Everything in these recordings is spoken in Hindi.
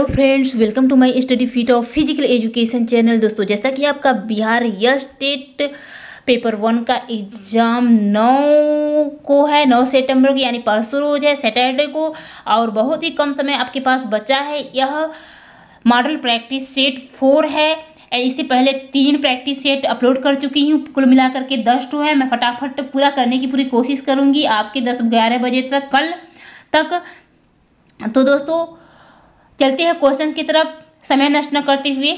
Hello friends, welcome to my study feet of physical education channel. दोस्तों, जैसा कि आपका बिहार स्टेट पेपर 1 का एग्ज़ाम 9 को है, 9 सितंबर को, यानी परसों रोज है, सैटरडे को, और बहुत ही कम समय आपके पास बचा है। यह मॉडल प्रैक्टिस सेट 4 है। इससे पहले 3 प्रैक्टिस सेट अपलोड कर चुकी हूँ, कुल मिलाकर के 10 टू है। मैं फटाफट पूरा करने की पूरी कोशिश करूँगी आपके 10-11 बजे तक, कल तक। तो दोस्तों, चलते हैं क्वेश्चन की तरफ समय नष्ट न करते हुए।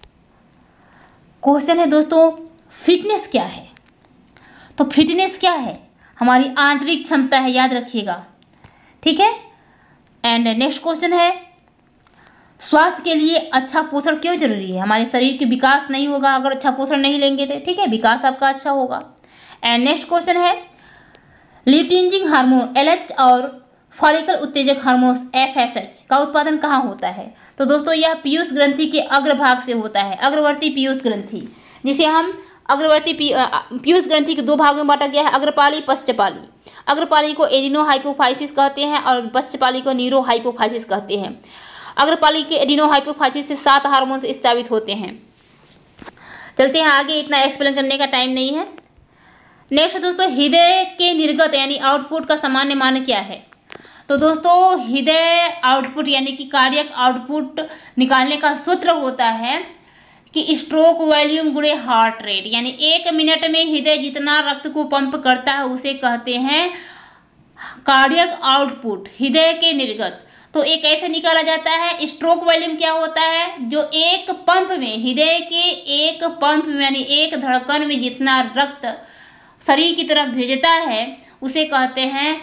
क्वेश्चन है दोस्तों, फिटनेस क्या है? तो फिटनेस क्या है? हमारी आंतरिक क्षमता है, याद रखिएगा, ठीक है। एंड नेक्स्ट क्वेश्चन है, स्वास्थ्य के लिए अच्छा पोषण क्यों जरूरी है? हमारे शरीर का विकास नहीं होगा अगर अच्छा पोषण नहीं लेंगे तो, ठीक है, विकास आपका अच्छा होगा। एंड नेक्स्ट क्वेश्चन है, ल्यूटिनिंग हार्मोन LH और फॉलिकल उत्तेजक हार्मोन FSH का उत्पादन कहाँ होता है? तो दोस्तों, यह पीयूष ग्रंथि के अग्रभाग से होता है, अग्रवर्ती पीयूष ग्रंथि, जिसे हम अग्रवर्ती पीयूष ग्रंथि के 2 भागों में बांटा गया है, अग्रपाली पश्चपाली। अग्रपाली को एडिनोहाइपोफाइसिस कहते हैं और पश्चपाली को न्यूरोहाइपोफाइसिस कहते हैं। अग्रपाली के एडिनोहाइपोफाइसिस से 7 हार्मोन स्रावित होते हैं। चलते हैं आगे, इतना एक्सप्लेन करने का टाइम नहीं है। नेक्स्ट दोस्तों, हृदय के निर्गत यानी आउटपुट का सामान्य मान क्या है? तो दोस्तों, हृदय आउटपुट यानी कि कार्डियक आउटपुट निकालने का सूत्र होता है कि स्ट्रोक वॉल्यूम गुणे हार्ट रेट, यानी 1 मिनट में हृदय जितना रक्त को पंप करता है उसे कहते हैं कार्डियक आउटपुट, हृदय के निर्गत। तो एक ऐसे निकाला जाता है। स्ट्रोक वॉल्यूम क्या होता है? जो एक पंप में, हृदय के एक पंप में यानी एक धड़कन में जितना रक्त शरीर की तरफ भेजता है उसे कहते हैं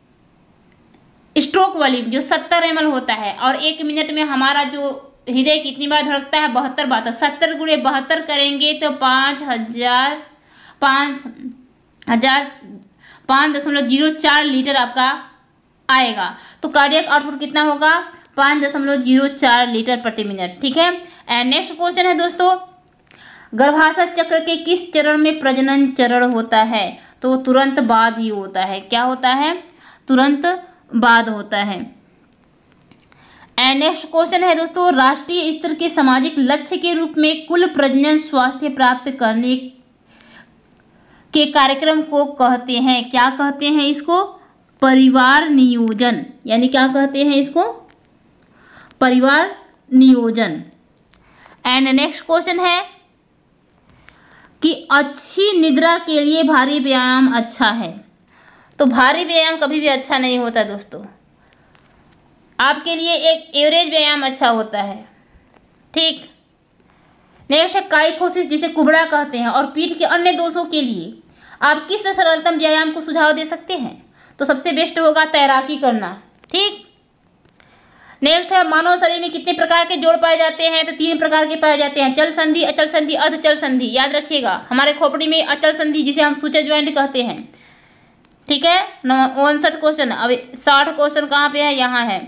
स्ट्रोक वॉल्यूम, जो 70 ml होता है। और 1 मिनट में हमारा जो हृदय कितनी बार धड़कता है? 72 बार। 70 × 72 करेंगे तो 5,004 लीटर आपका आएगा। तो कार्डियक आउटपुट कितना होगा? 5.04 लीटर प्रति मिनट, ठीक है। एंड नेक्स्ट क्वेश्चन है दोस्तों, गर्भाशय चक्र के किस चरण में प्रजनन चरण होता है? तो तुरंत बाद ही होता है। क्या होता है? तुरंत बाद होता है। एंड नेक्स्ट क्वेश्चन है दोस्तों, राष्ट्रीय स्तर के सामाजिक लक्ष्य के रूप में कुल प्रजनन स्वास्थ्य प्राप्त करने के कार्यक्रम को कहते हैं, क्या कहते हैं इसको? परिवार नियोजन, यानी क्या कहते हैं इसको? परिवार नियोजन। एंड नेक्स्ट क्वेश्चन है कि अच्छी निद्रा के लिए भारी व्यायाम अच्छा है। तो भारी व्यायाम कभी भी अच्छा नहीं होता दोस्तों, आपके लिए एक एवरेज व्यायाम अच्छा होता है, ठीक। नेक्स्ट है काइफोसिस, जिसे कुबड़ा कहते हैं, और पीठ के अन्य दोषों के लिए आप किस सरलतम व्यायाम को सुझाव दे सकते हैं? तो सबसे बेस्ट होगा तैराकी करना, ठीक। नेक्स्ट है, मानव शरीर में कितने प्रकार के जोड़ पाए जाते हैं? तो 3 प्रकार के पाए जाते हैं, चल संधि, अचल संधि, अर्धचल संधि। याद रखिएगा, हमारे खोपड़ी में अचल संधि जिसे हम सूचक ज्वाइंट कहते हैं, ठीक है। 59 क्वेश्चन। अब 60 क्वेश्चन कहाँ पे है? यहाँ है।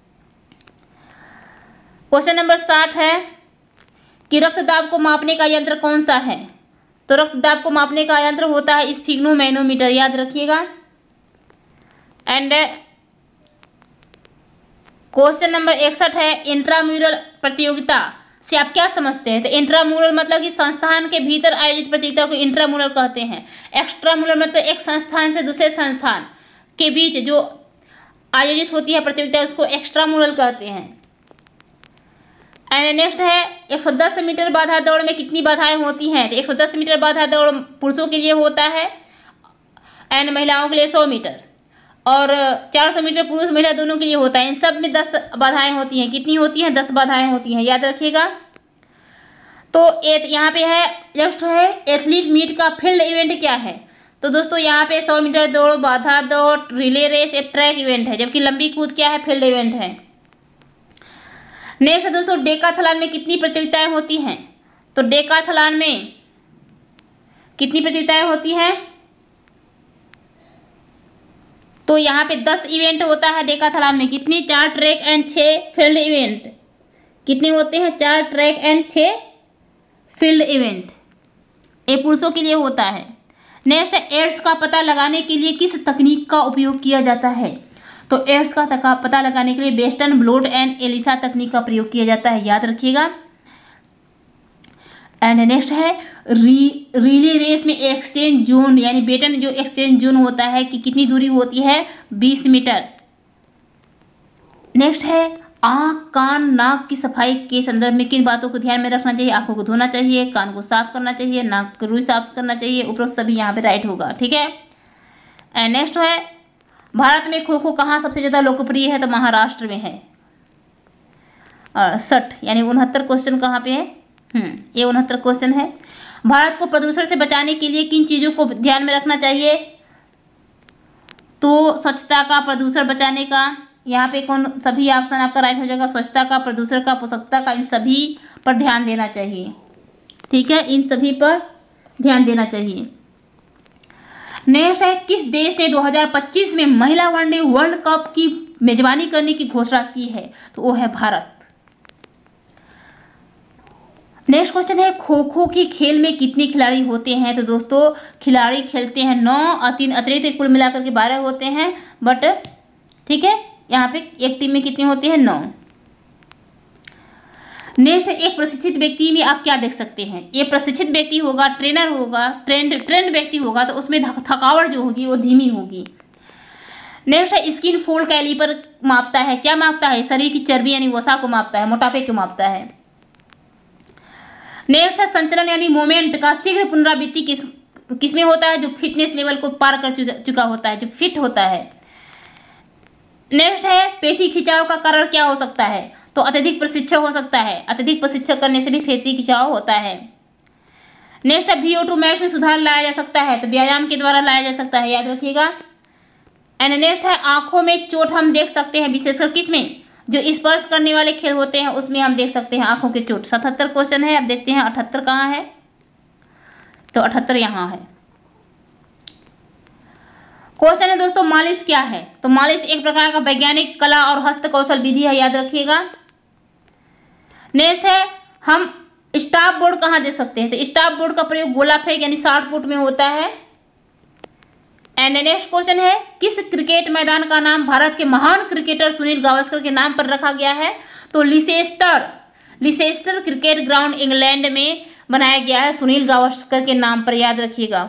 क्वेश्चन नंबर 60 है कि रक्तदाब को मापने का यंत्र कौन सा है? तो रक्तदाब को मापने का यंत्र होता है स्फिग्नोमैनोमीटर, याद रखिएगा। एंड क्वेश्चन नंबर 61 है, इंट्राम्यूरल प्रतियोगिता से आप क्या समझते हैं? तो इंट्राम्यूरल मतलब कि संस्थान के भीतर आयोजित प्रतियोगिता को इंट्राम्यूरल कहते हैं। एक्स्ट्राम्यूरल मतलब एक संस्थान से दूसरे संस्थान के बीच जो आयोजित होती है प्रतियोगिता उसको एक्स्ट्राम्यूरल कहते हैं। एंड नेक्स्ट है, 110 मीटर बाधा दौड़ में कितनी बाधाएं होती हैं? तो 110 मीटर बाधा दौड़ पुरुषों के लिए होता है एंड महिलाओं के लिए 100 मीटर, और 400 मीटर पुरुष महिला दोनों के लिए होता है। इन सब में 10 बाधाएं होती हैं। कितनी होती हैं? 10 बाधाएं होती हैं, याद रखिएगा। तो यहाँ पे है, नेक्स्ट है, एथलीट मीट का फील्ड इवेंट क्या है? तो दोस्तों, यहाँ पे 100 मीटर दौड़, बाधा दौड़, रिले रेस एक ट्रैक इवेंट है, जबकि लंबी कूद क्या है? फील्ड इवेंट है। नेक्स्ट है दोस्तों, डेकाथलॉन में कितनी प्रतियोगिताएं होती हैं? तो डेकाथलॉन में कितनी प्रतियोगिताएं होती हैं? तो यहाँ पे 10 इवेंट होता है डेकाथलॉन में। कितनी? 4 ट्रैक एंड 6 फील्ड इवेंट। कितने होते हैं? 4 ट्रैक एंड 6 फील्ड इवेंट। ये पुरुषों के लिए होता है। नेक्स्ट है, एड्स का पता लगाने के लिए किस तकनीक का उपयोग किया जाता है? तो एड्स का पता लगाने के लिए वेस्टर्न ब्लॉट एंड एलिसा तकनीक का प्रयोग किया जाता है, याद रखिएगा। एंड नेक्स्ट है रिले रेस में एक्सचेंज जोन यानी बेटन जो एक्सचेंज जोन होता है कि कितनी दूरी होती है, 20 मीटर। नेक्स्ट है आँख कान नाक की सफाई के संदर्भ में किन बातों को ध्यान में रखना चाहिए। आंखों को धोना चाहिए, कान को साफ करना चाहिए, नाक को रुई साफ करना चाहिए, उपरोक्त सभी यहाँ पे राइट होगा, ठीक है। एंड नेक्स्ट है भारत में खो खो कहाँ सबसे ज़्यादा लोकप्रिय है, तो महाराष्ट्र में है। 60 यानी 69 क्वेश्चन कहाँ पे है, ये 69 क्वेश्चन है। भारत को प्रदूषण से बचाने के लिए किन चीज़ों को ध्यान में रखना चाहिए, तो स्वच्छता का, प्रदूषण बचाने का, यहाँ पे कौन सभी ऑप्शन आपका राइट हो जाएगा। स्वच्छता का, प्रदूषण का, पोषकता का, इन सभी पर ध्यान देना चाहिए, ठीक है, इन सभी पर ध्यान देना चाहिए। नेक्स्ट है किस देश ने 2025 में महिला वनडे वर्ल्ड कप की मेजबानी करने की घोषणा की है, तो वो है भारत। नेक्स्ट क्वेश्चन है खो खो के खेल में कितने खिलाड़ी होते हैं, तो दोस्तों खिलाड़ी खेलते हैं 9 और 3 अतिरिक्त कुल मिलाकर के 12 होते हैं, बट ठीक है यहाँ पे एक टीम में कितने होते हैं, 9। नेक्स्ट एक प्रशिक्षित व्यक्ति में आप क्या देख सकते हैं, ये प्रशिक्षित व्यक्ति होगा, ट्रेनर होगा, ट्रेंड व्यक्ति होगा, तो उसमें थकावट जो होगी वो धीमी होगी। नेक्स्ट है स्किन फोल्ड कैलिपर मापता है, क्या मापता है, शरीर की चर्बी यानी वसा को मापता है, मोटापे को मापता है। नेक्स्ट है संचलन यानी मोमेंट का शीघ्र पुनरावृत्ति किसमें होता है, जो फिटनेस लेवल को पार कर चुका होता है, जो फिट होता है। नेक्स्ट है पेशी खिंचाव का कारण क्या हो सकता है, तो अत्यधिक प्रशिक्षण हो सकता है, अत्यधिक प्रशिक्षण करने से भी पेशी खिंचाव होता है। नेक्स्ट है VO2 मैक्स में सुधार लाया जा सकता है, तो व्यायाम के द्वारा लाया जा सकता है, याद रखिएगा। एंड नेक्स्ट है आंखों में चोट हम देख सकते हैं विशेषकर किसमें, जो स्पर्श करने वाले खेल होते हैं उसमें हम देख सकते हैं आंखों के चोट। 77 क्वेश्चन है, अब देखते हैं 78 कहाँ है, तो 78 यहाँ है। क्वेश्चन है दोस्तों मालिश क्या है, तो मालिश एक प्रकार का वैज्ञानिक कला और हस्तकौशल विधि है, याद रखिएगा। नेक्स्ट है हम स्टॉप बोर्ड कहाँ दे सकते हैं, तो स्टॉप बोर्ड का प्रयोग गोला फेंक यानी शॉट पुट में होता है। एंड नेक्स्ट क्वेश्चन है किस क्रिकेट मैदान का नाम भारत के महान क्रिकेटर सुनील गावस्कर के नाम पर रखा गया है, तो लिसेस्टर क्रिकेट ग्राउंड इंग्लैंड में बनाया गया है सुनील गावस्कर के नाम पर, याद रखिएगा।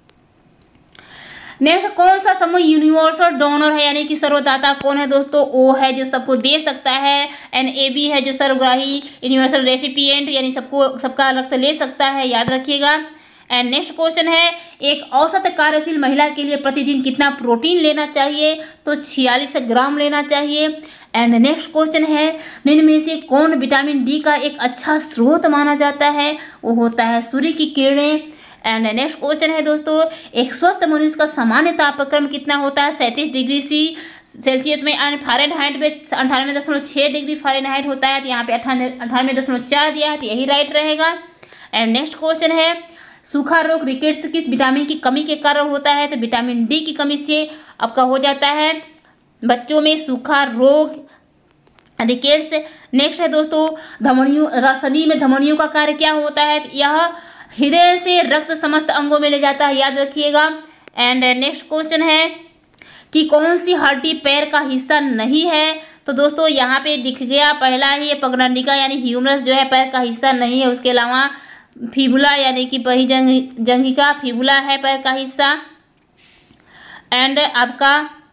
नेक्स्ट कौन सा समूह यूनिवर्सल डोनर है यानी कि सर्वदाता कौन है दोस्तों, ओ है जो सबको दे सकता है। NAB है जो सर्वग्राही, यूनिवर्सल रेसिपिएंट यानी सबका रक्त ले सकता है, याद रखिएगा। एंड नेक्स्ट क्वेश्चन है एक औसत कार्यशील महिला के लिए प्रतिदिन कितना प्रोटीन लेना चाहिए, तो 46 ग्राम लेना चाहिए। एंड नेक्स्ट क्वेश्चन है निम्न में से कौन विटामिन D का एक अच्छा स्रोत माना जाता है, वो होता है सूर्य की किरणें। एंड नेक्स्ट क्वेश्चन है दोस्तों एक स्वस्थ मनुष्य का सामान्य तापक्रम कितना होता है, 37 डिग्री सेल्सियस में, फ़ारेनहाइट में 98.6 डिग्री फ़ारेनहाइट होता है, तो यहाँ पे 98.4 दिया है, तो यही राइट रहेगा। एंड नेक्स्ट क्वेश्चन है सूखा रोग रिकेट्स किस विटामिन की कमी के कारण होता है, तो विटामिन D की कमी से आपका हो जाता है बच्चों में सूखा रोग रिकेट्स। नेक्स्ट है दोस्तों शरीर में धमनियों का कार्य क्या होता है, तो यह हृदय से रक्त समस्त अंगों में ले जाता है, याद रखिएगा। एंड नेक्स्ट क्वेश्चन है कि कौन सी हड्डी पैर का हिस्सा नहीं है, तो दोस्तों यहाँ पे दिख गया पहला ही पगडंडिका यानी ह्यूमरस जो है पैर का हिस्सा नहीं है, उसके अलावा फिबुला यानी कि जंघिका फिबुला है पैर का हिस्सा। एंड आपका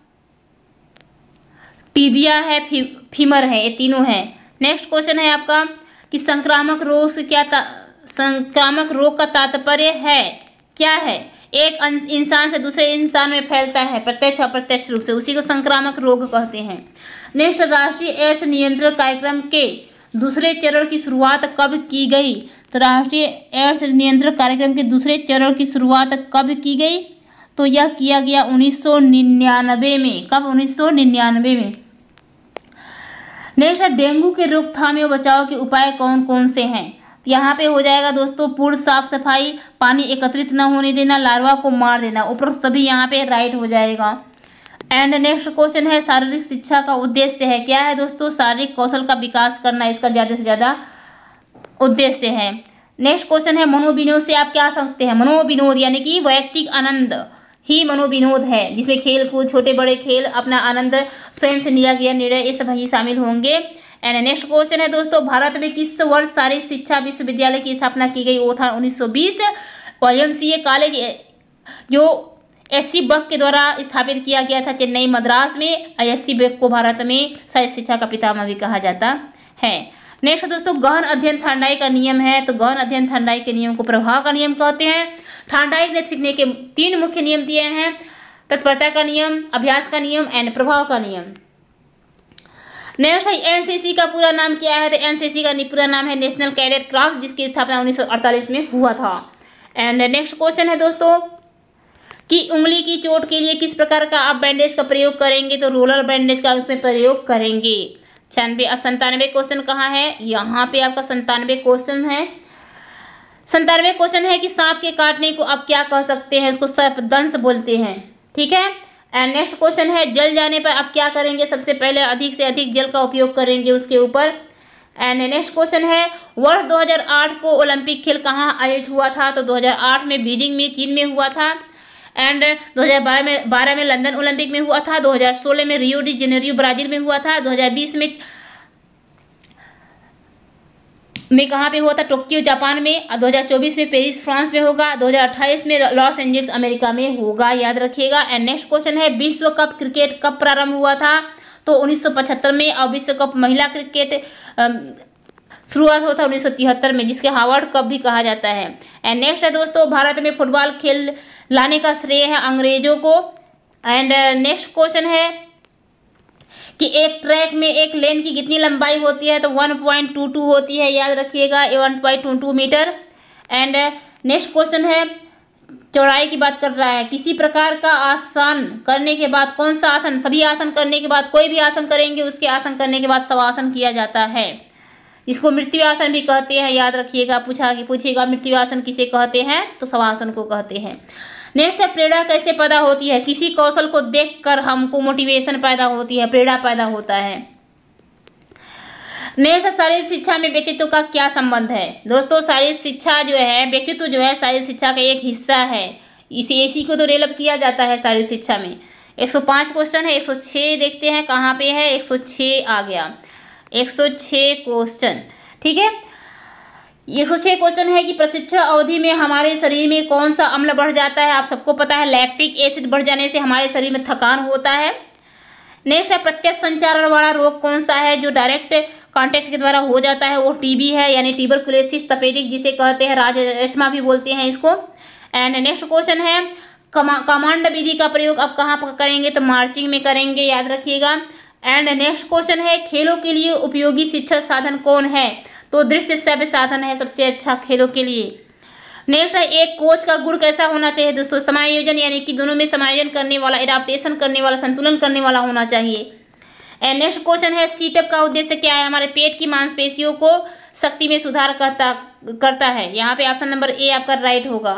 टिबिया है, फीमर है, ये तीनों है। नेक्स्ट क्वेश्चन है आपका कि संक्रामक रोग का तात्पर्य है क्या है, एक इंसान से दूसरे इंसान में फैलता है प्रत्यक्ष अप्रत्यक्ष रूप से, उसी को संक्रामक रोग कहते हैं। नेक्स्ट राष्ट्रीय एड्स नियंत्रण कार्यक्रम के दूसरे चरण की शुरुआत कब की गई, तो राष्ट्रीय एड्स नियंत्रण कार्यक्रम के दूसरे चरण की शुरुआत कब की गई, तो यह किया गया 1999 में। कब, 1999 में। नेक्स्ट है डेंगू के रोकथाम एवं बचाव के उपाय कौन कौन से हैं, यहाँ पे हो जाएगा दोस्तों पूर्ण साफ सफाई, पानी एकत्रित न होने देना, लार्वा को मार देना, ऊपर सभी यहाँ पे राइट हो जाएगा। एंड नेक्स्ट क्वेश्चन है शारीरिक शिक्षा का उद्देश्य है क्या है दोस्तों, शारीरिक कौशल का विकास करना इसका ज़्यादा से ज़्यादा उद्देश्य है। नेक्स्ट क्वेश्चन है मनोविनोद से आप क्या समझते हैं, मनोविनोद यानी कि वैयक्तिक आनंद ही मनोविनोद है, जिसमें खेल कूद, छोटे बड़े खेल, अपना आनंद, स्वयं से लिया गया निर्णय, ये सब ही शामिल होंगे। एंड नेक्स्ट क्वेश्चन है दोस्तों, भारत में किस वर्ष शारीरिक शिक्षा विश्वविद्यालय की स्थापना की गई? वो था 1920। YMCA कॉलेज जो SC बक के द्वारा स्थापित किया गया था चेन्नई मद्रास में। SC बक को भारत में शारीरिक शिक्षा का पितामह भी कहा जाता है। नेक्स्ट दोस्तों, गहन अध्ययन थार्नडाइक का नियम है। तो गहन अध्ययन थार्नडाइक के नियम को प्रभाव का नियम कहते हैं। थार्नडाइक ने सीखने के 3 मुख्य नियम दिए हैं, तत्परता का नियम, अभ्यास का नियम एंड प्रभाव का नियम। नेक्स्ट है NCC का पूरा नाम क्या है? तो NCC का पूरा नाम है नेशनल कैडेट क्राफ्ट, जिसकी स्थापना 1948 में हुआ था। एंड नेक्स्ट क्वेश्चन है दोस्तों कि उंगली की चोट के लिए किस प्रकार का आप बैंडेज का प्रयोग करेंगे? तो रोलर बैंडेज का उसमें प्रयोग करेंगे। 97 क्वेश्चन कहाँ है? यहाँ पे आपका 97 क्वेश्चन है। 97 क्वेश्चन है कि सांप के काटने को आप क्या कह सकते हैं? उसको सर्पदंश बोलते हैं, ठीक है। एंड नेक्स्ट क्वेश्चन है, जल जाने पर आप क्या करेंगे? सबसे पहले अधिक से अधिक जल का उपयोग करेंगे उसके ऊपर। एंड नेक्स्ट क्वेश्चन है, वर्ष 2008 को ओलंपिक खेल कहाँ आयोजित हुआ था? तो 2008 में बीजिंग में, चीन में हुआ था। एंड 2012 में लंदन ओलंपिक में हुआ था। 2016 में रियो डी जेनेरियो ब्राजील में हुआ था। 2020 में कहाँ पे हुआ था? टोक्यो जापान में। 2024 में पेरिस फ्रांस में होगा। 2028 में लॉस एंजल्स अमेरिका में होगा, याद रखिएगा। एंड नेक्स्ट क्वेश्चन है, विश्व कप क्रिकेट कब प्रारंभ हुआ था? तो 1975 में। और विश्व कप महिला क्रिकेट शुरुआत हुआ था 1973 में, जिसके हार्वर्ड कप भी कहा जाता है। एंड नेक्स्ट है दोस्तों, भारत में फुटबॉल खेल लाने का श्रेय है अंग्रेजों को। एंड नेक्स्ट क्वेश्चन है कि एक ट्रैक में एक लेन की कितनी लंबाई होती है? तो 1.22 होती है, याद रखिएगा, 1.22 मीटर। एंड नेक्स्ट क्वेश्चन है, चौड़ाई की बात कर रहा है। किसी प्रकार का आसन करने के बाद, कौन सा आसन? सभी आसन करने के बाद, कोई भी आसन करेंगे उसके आसन करने के बाद शवासन किया जाता है, इसको मृत्यु आसन भी कहते हैं, याद रखिएगा। पूछेगा मृत्यु आसन किसे कहते हैं? तो शवासन को कहते हैं। नेक्स्ट है, प्रेरणा कैसे पैदा होती है? किसी कौशल को देखकर हमको मोटिवेशन पैदा होती है, प्रेरणा पैदा होता है। नेक्स्ट, शारीरिक शिक्षा में व्यक्तित्व का क्या संबंध है? दोस्तों, शारीरिक शिक्षा जो है, व्यक्तित्व जो है शारीरिक शिक्षा का एक हिस्सा है। इसी को तो डेवलप किया जाता है शारीरिक शिक्षा में। 105 क्वेश्चन है। 106 देखते हैं कहाँ पे है। 106 आ गया, 106 क्वेश्चन, ठीक है। 106 क्वेश्चन है कि प्रशिक्षण अवधि में हमारे शरीर में कौन सा अम्ल बढ़ जाता है? आप सबको पता है, लैक्टिक एसिड बढ़ जाने से हमारे शरीर में थकान होता है। नेक्स्ट है, प्रत्यक्ष संचारण वाला रोग कौन सा है जो डायरेक्ट कांटेक्ट के द्वारा हो जाता है? वो टीबी है, यानी ट्यूबरकुलोसिस तपेदिक जिसे कहते हैं, राजस्थमा भी बोलते हैं इसको। एंड नेक्स्ट क्वेश्चन है, कमांड विधि का प्रयोग आप कहाँ करेंगे? तो मार्चिंग में करेंगे, याद रखिएगा। एंड नेक्स्ट क्वेश्चन है, खेलों के लिए उपयोगी शिक्षण साधन कौन है? तो दृश्य श्रव्य साधन है सबसे अच्छा खेलों के लिए। नेक्स्ट है, एक कोच का गुण कैसा होना चाहिए? दोस्तों, समायोजन, यानी कि दोनों में समायोजन करने वाला, एडाप्टेशन करने वाला, संतुलन करने वाला होना चाहिए। एंड नेक्स्ट क्वेश्चन है, सीटअप का उद्देश्य क्या है? हमारे पेट की मांसपेशियों को शक्ति में सुधार करता है। यहाँ पे ऑप्शन नंबर ए आपका राइट होगा।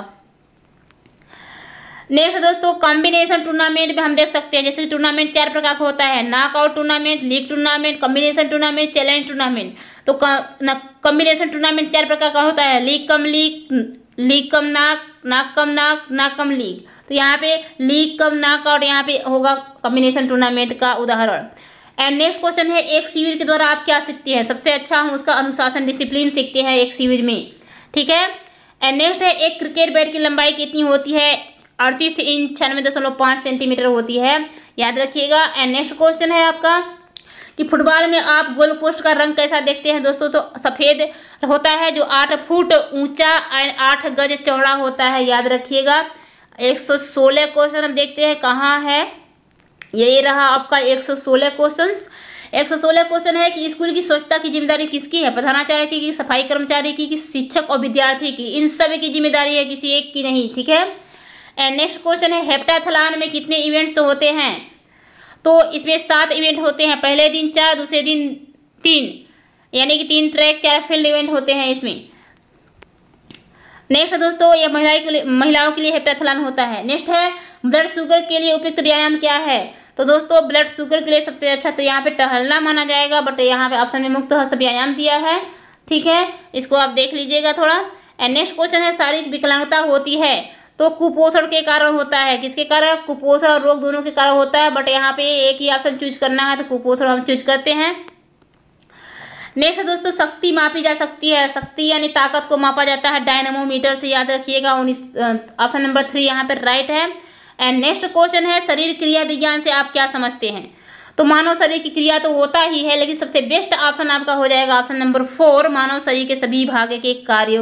नेक्स्ट दोस्तों, कॉम्बिनेशन टूर्नामेंट में हम देख सकते हैं, जैसे टूर्नामेंट 4 प्रकार का होता है, knockout tournament, league tournament, combination tournament, challenge tournament. तो कॉम्बिनेशन टूर्नामेंट 4 प्रकार का होता है, league cum league, league cum knock, knock कम नाक, नाक कम लीग। तो यहाँ पे लीग कम नॉकआउट यहाँ पे होगा कॉम्बिनेशन टूर्नामेंट का उदाहरण। एंड नेक्स्ट क्वेश्चन है, एक शिविर के द्वारा आप क्या सीखते हैं? सबसे अच्छा हम उसका अनुशासन, डिसिप्लिन सीखते हैं एक शिविर में, ठीक है। एंड नेक्स्ट है, एक क्रिकेट बैट की लंबाई कितनी होती है? 38 इंच 96.5 सेंटीमीटर होती है, याद रखिएगा। एंड नेक्स्ट क्वेश्चन है आपका कि फुटबॉल में आप गोल पोस्ट का रंग कैसा देखते हैं? दोस्तों, तो सफ़ेद होता है, जो 8 फुट ऊंचा एंड 8 गज चौड़ा होता है, याद रखिएगा। 116 क्वेश्चन हम देखते हैं कहाँ है, ये रहा आपका 116 क्वेश्चन। 116 क्वेश्चन है कि स्कूल की स्वच्छता की जिम्मेदारी किसकी है? प्रधानाचार्य की, सफाई कर्मचारी की, शिक्षक और विद्यार्थी की? इन सभी की जिम्मेदारी है, किसी एक की नहीं, ठीक है। एंड नेक्स्ट क्वेश्चन है, हेप्टाथलॉन में कितने इवेंट्स होते हैं? तो इसमें 7 इवेंट होते हैं, पहले दिन 4, दूसरे दिन 3, यानी कि 3 ट्रैक 4 फील्ड इवेंट होते हैं इसमें। नेक्स्ट दोस्तों, ये महिलाओं के लिए हेप्टाथलॉन होता है। नेक्स्ट है, ब्लड शुगर के लिए उपयुक्त व्यायाम क्या है? तो दोस्तों, ब्लड शुगर के लिए सबसे अच्छा तो यहाँ पे टहलना माना जाएगा, बट यहाँ पे ऑप्शन में मुक्त हस्त व्यायाम दिया है, ठीक है, इसको आप देख लीजिएगा थोड़ा। एंड नेक्स्ट क्वेश्चन है, शारीरिक विकलांगता होती है तो कुपोषण के कारण होता है। किसके कारण? कुपोषण और रोग दोनों के कारण होता है, बट यहाँ पे एक ही ऑप्शन चूज करना है, तो कुपोषण हम चूज करते हैं। नेक्स्ट दोस्तों, शक्ति मापी जा सकती है। शक्ति यानी ताकत को मापा जाता है डायनामोमीटर से, याद रखिएगा। ऑप्शन नंबर 3 यहाँ पर राइट है। एंड नेक्स्ट क्वेश्चन है, शरीर क्रिया विज्ञान से आप क्या समझते हैं? तो मानव शरीर की क्रिया तो होता ही है, लेकिन सबसे बेस्ट ऑप्शन आपका हो जाएगा ऑप्शन नंबर 4, मानव शरीर के सभी भाग के कार्यों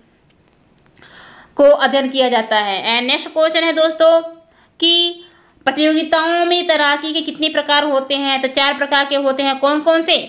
को अध्ययन किया जाता है। एंड नेक्स्ट क्वेश्चन है दोस्तों कि प्रतियोगिताओं में तैराकी के कितने प्रकार होते हैं? तो 4 प्रकार के होते हैं। कौन कौन से?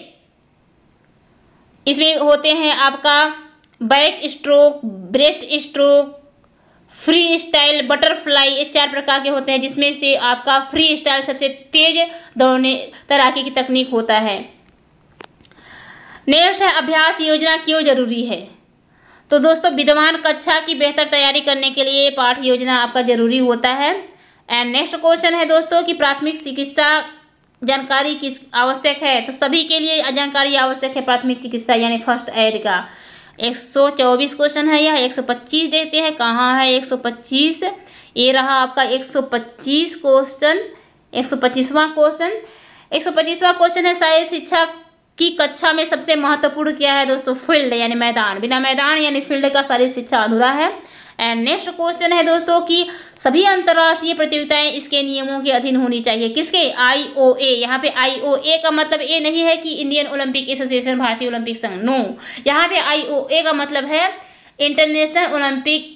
इसमें होते हैं आपका backstroke, breaststroke, freestyle, butterfly, ये 4 प्रकार के होते हैं, जिसमें से आपका फ्री स्टाइल सबसे तेज दौड़ने तैराकी की तकनीक होता है। नेक्स्ट है, अभ्यास योजना क्यों जरूरी है? तो दोस्तों, विद्यमान कक्षा की बेहतर तैयारी करने के लिए पाठ योजना आपका जरूरी होता है। एंड नेक्स्ट क्वेश्चन है दोस्तों कि प्राथमिक चिकित्सा जानकारी किस आवश्यक है? तो सभी के लिए जानकारी आवश्यक है प्राथमिक चिकित्सा यानी फर्स्ट एड का। 124 क्वेश्चन है, यह 125 देते हैं। कहाँ है 125? ये रहा आपका 125 क्वेश्चन, 125वां क्वेश्चन। 125वां क्वेश्चन है, शारीरिक शिक्षा की कक्षा में सबसे महत्वपूर्ण क्या है दोस्तों? फील्ड यानी मैदान। बिना मैदान यानी फील्ड का शारीरिक शिक्षा अधूरा है। एंड नेक्स्ट क्वेश्चन है दोस्तों कि सभी अंतर्राष्ट्रीय प्रतियोगिताएं इसके नियमों के अधीन होनी चाहिए। किसके? IOA। यहाँ पे IOA का मतलब ये नहीं है कि इंडियन ओलंपिक एसोसिएशन, भारतीय ओलंपिक संघ, नो। यहाँ पे IOA का मतलब है इंटरनेशनल ओलंपिक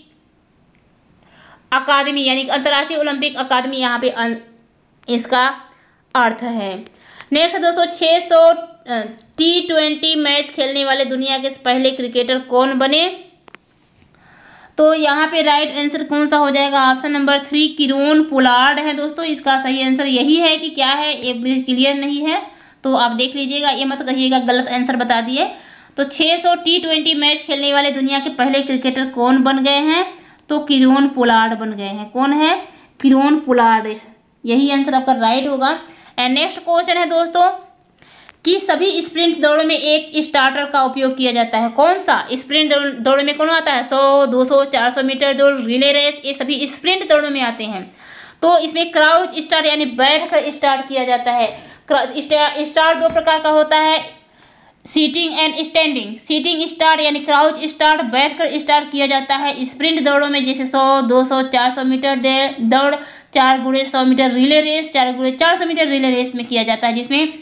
अकादमी यानी अंतर्राष्ट्रीय ओलंपिक अकादमी, यहाँ पे इसका अर्थ है। नेक्स्ट दोस्तों, 600 T20 मैच खेलने वाले दुनिया के पहले क्रिकेटर कौन बने? तो यहाँ पे राइट आंसर कौन सा हो जाएगा? ऑप्शन नंबर 3 किरोन पोलार्ड है दोस्तों। इसका सही आंसर यही है कि क्या है, ये क्लियर नहीं है तो आप देख लीजिएगा, ये मत कहिएगा गलत आंसर बता दिए। तो 600 T20 मैच खेलने वाले दुनिया के पहले क्रिकेटर कौन बन गए हैं? तो किरोन पोलार्ड बन गए हैं। कौन है? किरोन पोलार्ड, यही आंसर आपका राइट होगा। एंड नेक्स्ट क्वेश्चन है दोस्तों कि सभी स्प्रिंट दौड़ में एक स्टार्टर का उपयोग किया जाता है। कौन सा? स्प्रिंट दौड़ में कौन आता है? 100, 200, 400 मीटर दौड़, रिले रेस, ये सभी स्प्रिंट दौड़ में आते हैं। तो इसमें क्राउच स्टार्ट यानी बैठ कर स्टार्ट किया जाता है। स्टार्ट 2 प्रकार का होता है, sitting and standing. Sitting start यानी क्राउच स्टार्ट, बैठ कर स्टार्ट किया जाता है स्प्रिंट दौड़ों में, जैसे 100, 200, 400 मीटर दौड़, 4 × 100 metre relay race, 4 × 400 metre relay race में किया जाता है, जिसमें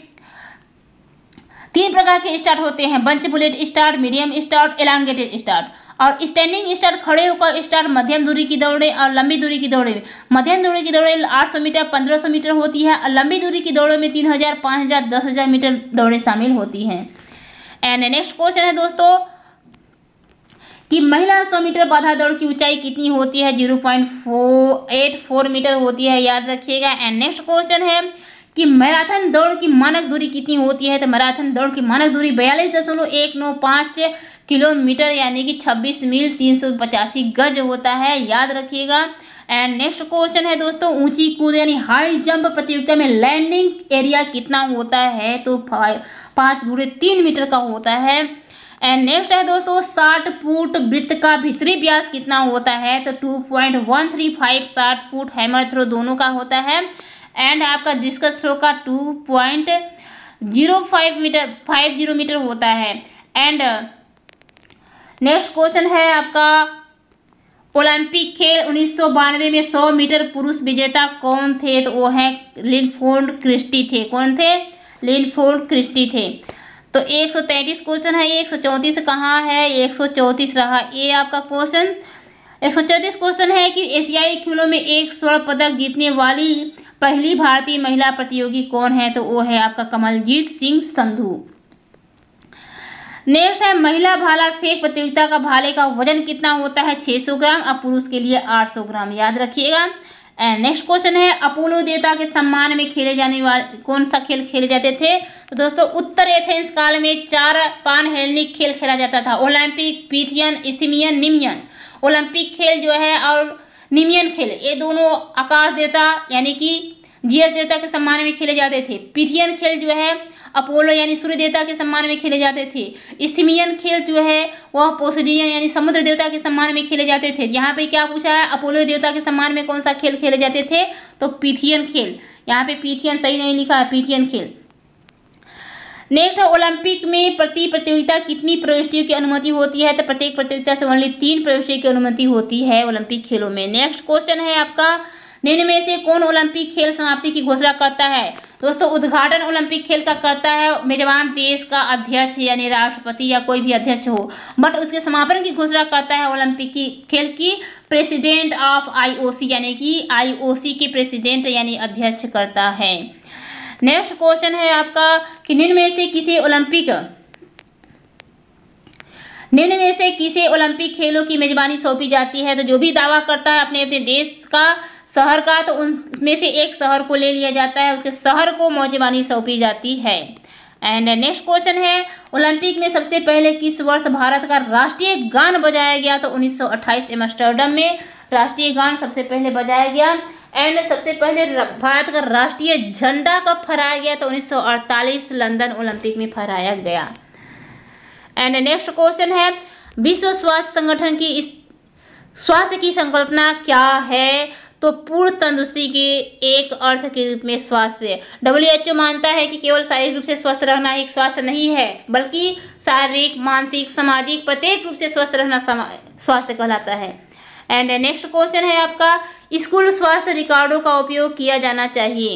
3 प्रकार के स्टार्ट होते हैं, bunch bullet start, medium start, elongated start. और स्टैंडिंग स्टार्ट खड़े होकर स्टार्ट मध्यम दूरी की दौड़े और लंबी दूरी की दौड़े। मध्यम दूरी की दौड़े 800 मीटर, 1500 मीटर होती है, और लंबी दूरी की दौड़ों में 3000, 5000, 10000 मीटर दौड़े शामिल होती हैं। एंड नेक्स्ट क्वेश्चन है दोस्तों कि महिला 100 मीटर बाधा दौड़ की ऊंचाई कितनी होती है? 0.84 मीटर होती है, याद रखिएगा। एंड नेक्स्ट क्वेश्चन है कि मैराथन दौड़ की मानक दूरी कितनी होती है? तो मैराथन दौड़ की मानक दूरी 42.195 किलोमीटर यानी कि 26 मील 385 गज होता है, याद रखिएगा। एंड नेक्स्ट क्वेश्चन है दोस्तों, ऊंची कूद यानी हाई जंप प्रतियोगिता में लैंडिंग एरिया कितना होता है? तो 5 × 3 मीटर का होता है। एंड नेक्स्ट है दोस्तों, 60 फुट वृत्त का भीतरी व्यास कितना होता है? तो 2.135 60 फुट हैमर थ्रो दोनों का होता है। एंड आपका डिस्कस थ्रो का 2.05 मीटर होता है। एंड नेक्स्ट क्वेश्चन है आपका, ओलंपिक खेल 1992 में 100 मीटर पुरुष विजेता कौन थे? तो वो है लिनफोर्ड क्रिस्टी थे। कौन थे? लिनफोर्ड क्रिस्टी थे। तो 133 क्वेश्चन है, ये 134 कहाँ है? 134 रहा ये आपका क्वेश्चन। 134 क्वेश्चन है कि एशियाई खेलों में एक स्वर्ण पदक जीतने वाली पहली भारतीय महिला प्रतियोगी कौन है? तो वो है आपका कमलजीत सिंह संधू। नेक्स्ट है, महिला भाला फेंक प्रतियोगिता का भाले का वजन कितना होता है? 600 ग्राम, और पुरुष के लिए 800 ग्राम, याद रखिएगा। एंड नेक्स्ट क्वेश्चन है, अपोलो देवता के सम्मान में खेले जाने वाले कौन सा खेल खेले जाते थे? तो दोस्तों, उत्तर एथेंस काल में 4 पानहेलेनिक खेल खेला जाता था, Olympic, Pythian, Isthmian, Nemean. Olympic खेल जो है और निमियन खेल, ये दोनों आकाश देवता यानी कि जीएस देवता के सम्मान में खेले जाते थे। पीथियन खेल जो है अपोलो यानी सूर्य देवता के सम्मान में खेले जाते थे। इस्थिमियन खेल जो है वह पोसेडियन यानी समुद्र देवता के सम्मान में खेले जाते थे। यहाँ पे क्या पूछा है, अपोलो देवता के सम्मान में कौन सा खेल खेले जाते थे, तो पीथियन खेल। यहाँ पे पीथियन सही नहीं लिखा है, पीथियन खेल। नेक्स्ट है ओलंपिक में प्रति प्रतियोगिता कितनी प्रविष्टियों की अनुमति होती है, तो प्रत्येक प्रतियोगिता से ओनली 3 प्रविष्टियों की अनुमति होती है ओलंपिक खेलों में। नेक्स्ट क्वेश्चन है आपका, निम्न में से कौन ओलंपिक खेल समाप्ति की घोषणा करता है। दोस्तों उद्घाटन ओलंपिक खेल का करता है मेजबान देश का अध्यक्ष यानी राष्ट्रपति या कोई भी अध्यक्ष हो, बट उसके समापन की घोषणा करता है ओलंपिक की खेल की प्रेसिडेंट ऑफ IOC यानी कि IOC के प्रेसिडेंट यानी अध्यक्ष करता है। नेक्स्ट क्वेश्चन है आपका कि निम्न में से किसे ओलंपिक खेलों की मेजबानी सौंपी जाती है, तो जो भी दावा करता है अपने अपने देश का शहर का, तो उनमें से एक शहर को ले लिया जाता है, उसके शहर को मेजबानी सौंपी जाती है। एंड नेक्स्ट क्वेश्चन है, ओलंपिक में सबसे पहले किस वर्ष भारत का राष्ट्रीय गान बजाया गया, तो 1928 एम्स्टर्डम में राष्ट्रीय गान सबसे पहले बजाया गया। एंड सबसे पहले भारत का राष्ट्रीय झंडा कब फहराया गया, तो 1948 लंदन ओलंपिक में फहराया गया। एंड नेक्स्ट क्वेश्चन है, विश्व स्वास्थ्य संगठन की स्वास्थ्य की संकल्पना क्या है, तो पूर्ण तंदुरुस्ती के एक अर्थ के रूप में स्वास्थ्य। WHO मानता है कि केवल शारीरिक रूप से स्वस्थ रहना एक स्वास्थ्य नहीं है, बल्कि शारीरिक, मानसिक, सामाजिक प्रत्येक रूप से स्वस्थ रहना स्वास्थ्य कहलाता है। एंड नेक्स्ट क्वेश्चन है आपका, स्कूल स्वास्थ्य रिकॉर्डों का उपयोग किया जाना चाहिए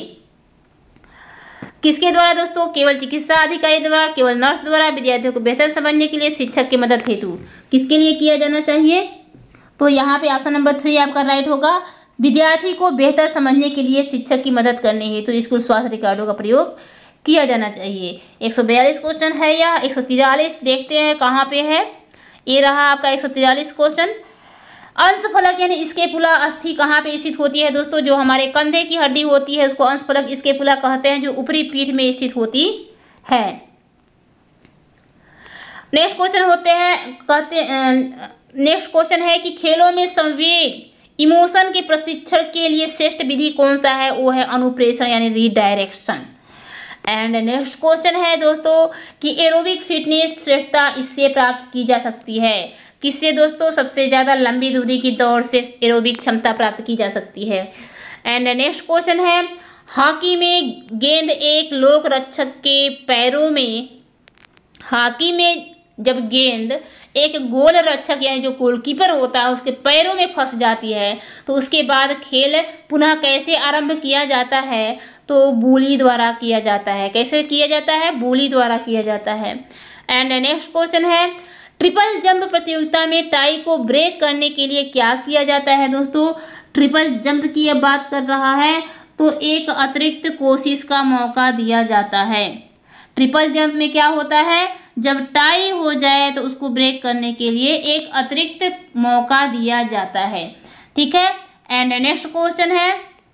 किसके द्वारा दोस्तों, केवल चिकित्सा अधिकारी द्वारा, केवल नर्स द्वारा, विद्यार्थियों को बेहतर समझने के लिए, शिक्षक की मदद हेतु, किसके लिए किया जाना चाहिए, तो यहाँ पे ऑप्शन नंबर 3 आपका राइट होगा। विद्यार्थी को बेहतर समझने के लिए शिक्षक की मदद करने हेतु तो स्कूल स्वास्थ्य रिकॉर्डों का प्रयोग किया जाना चाहिए। 142 क्वेश्चन है या 143, देखते हैं कहाँ पे है। ये रहा आपका 143 क्वेश्चन। अंशफलक यानी स्केपुला अस्थि कहाँ पे स्थित होती है दोस्तों, जो हमारे कंधे की हड्डी होती है उसको अंशफलक स्केपुला कहते हैं, जो ऊपरी पीठ में स्थित होती है। नेक्स्ट क्वेश्चन है कि खेलों में संवेग इमोशन के प्रशिक्षण के लिए श्रेष्ठ विधि कौन सा है, वो है अनुप्रेषण यानी रीडायरेक्शन। एंड नेक्स्ट क्वेश्चन है दोस्तों कि एरोबिक फिटनेस श्रेष्ठता इससे प्राप्त की जा सकती है, किससे दोस्तों, सबसे ज़्यादा लंबी दूरी की दौड़ से एरोबिक क्षमता प्राप्त की जा सकती है। एंड नेक्स्ट क्वेश्चन है, हॉकी में गेंद एक लोक रक्षक के पैरों में, हॉकी में जब गेंद एक गोल रक्षक यानी जो गोलकीपर होता है उसके पैरों में फंस जाती है, तो उसके बाद खेल पुनः कैसे आरंभ किया जाता है, तो बूली द्वारा किया जाता है। कैसे किया जाता है, बूली द्वारा किया जाता है। एंड नेक्स्ट क्वेश्चन है, ट्रिपल जंप प्रतियोगिता में टाई को ब्रेक करने के लिए क्या किया जाता है दोस्तों, ट्रिपल जंप की अब बात कर रहा है तो एक अतिरिक्त कोशिश का मौका दिया जाता है। ट्रिपल जंप में क्या होता है, जब टाई हो जाए तो उसको ब्रेक करने के लिए एक अतिरिक्त मौका दिया जाता है, ठीक है। एंड नेक्स्ट क्वेश्चन है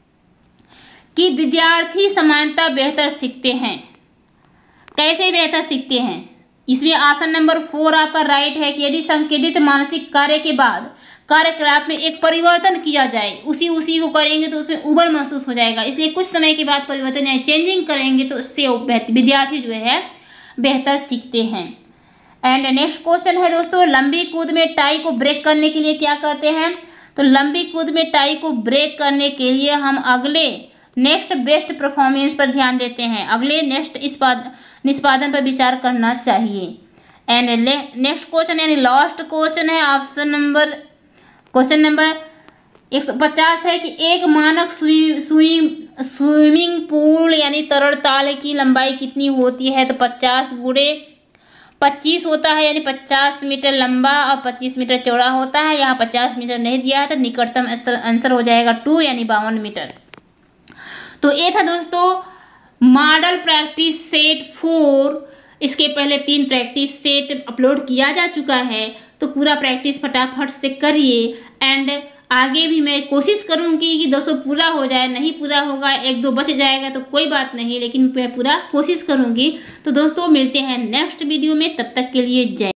कि विद्यार्थी सामान्यतः बेहतर सीखते हैं, कैसे बेहतर सीखते हैं, इसमें ऑप्शन नंबर 4 आपका राइट है कि यदि संकेतित मानसिक कार्य के बाद कार्यकलाप में एक परिवर्तन किया जाए, उसी को करेंगे तो उसमें उबल महसूस हो जाएगा, इसलिए कुछ समय के बाद परिवर्तन या चेंजिंग करेंगे तो उससे विद्यार्थी जो है बेहतर सीखते हैं। एंड नेक्स्ट क्वेश्चन है दोस्तों, लंबी कूद में टाई को ब्रेक करने के लिए क्या करते हैं, तो लंबी कूद में टाई को ब्रेक करने के लिए हम अगले नेक्स्ट बेस्ट परफॉर्मेंस पर ध्यान देते हैं, अगले नेक्स्ट निष्पादन पर विचार करना चाहिए। एंड नेक्स्ट क्वेश्चन यानी लास्ट क्वेश्चन है क्वेश्चन नंबर 150 है कि एक मानक स्विमिंग पूल यानी तरल ताल की लंबाई कितनी होती है, तो 50 × 25 होता है, यानी 50 मीटर लंबा और 25 मीटर चौड़ा होता है। यहाँ 50 मीटर नहीं दिया है तो निकटतम आंसर हो जाएगा 2 यानी 52 मीटर। तो ये था दोस्तों मॉडल प्रैक्टिस सेट 4। इसके पहले 3 प्रैक्टिस सेट अपलोड किया जा चुका है, तो पूरा प्रैक्टिस फटाफट से करिए। एंड आगे भी मैं कोशिश करूंगी कि 200 पूरा हो जाए, नहीं पूरा होगा 1-2 बच जाएगा तो कोई बात नहीं, लेकिन मैं पूरा कोशिश करूंगी। तो दोस्तों मिलते हैं नेक्स्ट वीडियो में, तब तक के लिए जय।